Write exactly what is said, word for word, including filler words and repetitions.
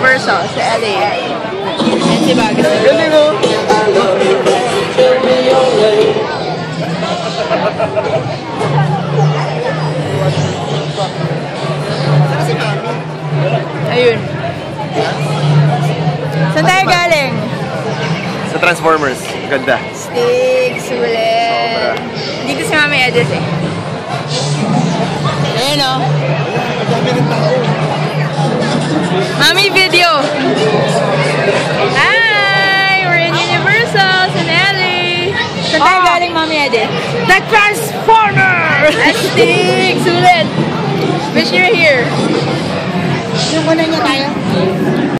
Universal sa L A. Yan si Bagas. Galing oh! Ayun. Saan tayo galing? Sa Transformers. Ganda. Steak, sulit. Dito si Mami Edith eh. Ayun o. Mami video. Hi! We're in Universal sa L A. Saan tayo galing, Mami Edith? The Transformer! Steak, sulit. Wish you're here. Yung una niya tayo.